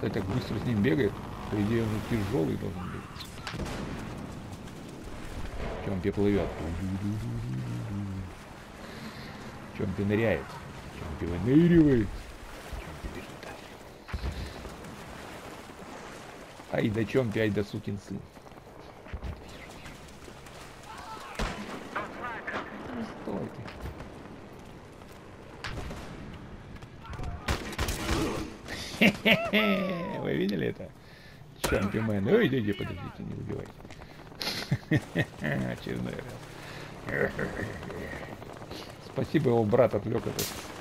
Кстати, так быстро с ним бегает. По идее, он тяжелый должен быть. Чомпи плывет. Чомпи ныряет. Чомпи выныривает. Чомпи бежит. Ай да Чомпи, ай да сукин сын. Ну, стой ты. Хе-хе-хе. Вы видели это? Чемпимен. Ой, иди, подождите, не убивайте. Очередной раз. Спасибо, его брат отвлек этот